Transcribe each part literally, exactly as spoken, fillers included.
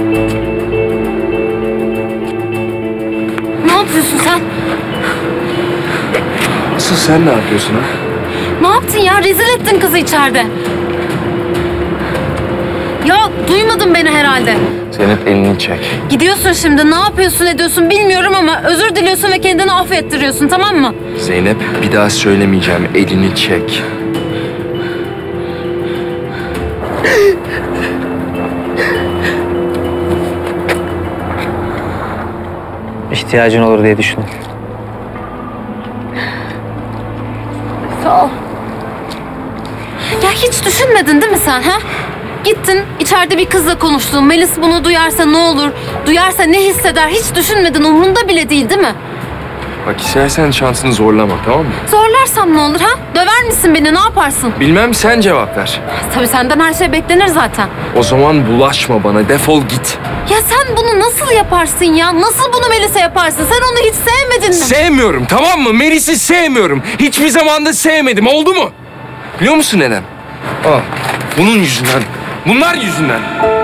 Ne yapıyorsun sen? Asıl sen ne yapıyorsun ha? Ne yaptın ya? Rezil ettin kızı içeride. Ya duymadın beni herhalde. Zeynep elini çek. Gidiyorsun şimdi. Ne yapıyorsun ediyorsun bilmiyorum ama özür diliyorsun ve kendini affettiriyorsun, tamam mı? Zeynep bir daha söylemeyeceğim. Elini çek. İhtiyacın olur diye düşündüm. Sağ ol. Ya hiç düşünmedin değil mi sen ha? Gittin içeride bir kızla konuştun. Melis bunu duyarsa ne olur? Duyarsa ne hisseder? Hiç düşünmedin. Umrunda bile değil değil mi? Bak istersen şansını zorlama, tamam mı? Zorlarsam ne olur ha? Döver misin beni? Ne yaparsın? Bilmem, sen cevap ver. Tabii senden her şey beklenir zaten. O zaman bulaşma bana, defol git. Ya sen bunu nasıl yaparsın ya? Nasıl bunu Melis'e yaparsın? Sen onu hiç sevmedin mi? Sevmiyorum, tamam mı? Melis'i sevmiyorum. Hiçbir zaman da sevmedim, oldu mu? Biliyor musun neden? Al, bunun yüzünden. Bunlar yüzünden.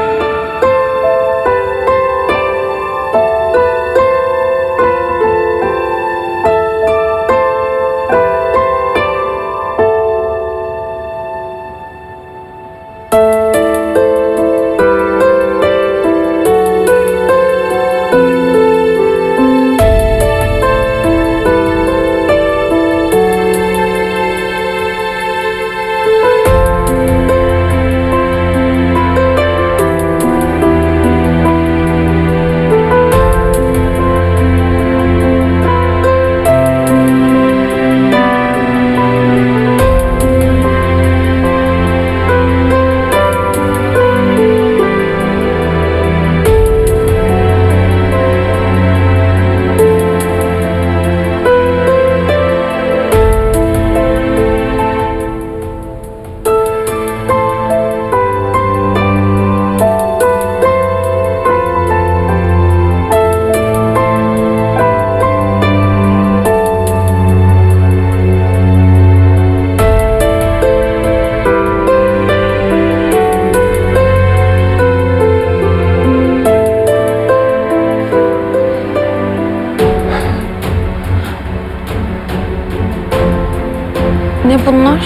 Ne bunlar?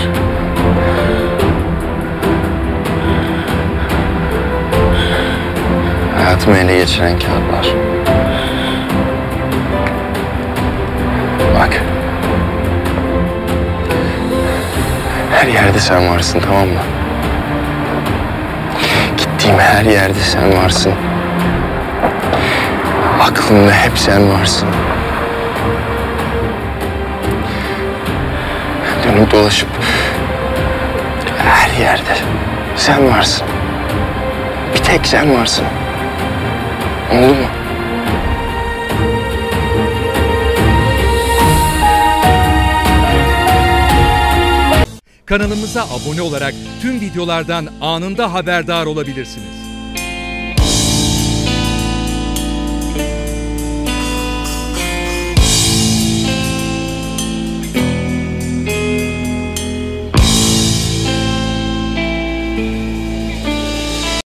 Hayatımı ele geçiren kağıtlar. Bak. Her yerde sen varsın, tamam mı? Gittiğim her yerde sen varsın. Aklımda hep sen varsın. Dönüp dolaşıp her yerde sen varsın. Bir tek sen varsın. Oldu mu? Kanalımıza abone olarak tüm videolardan anında haberdar olabilirsiniz.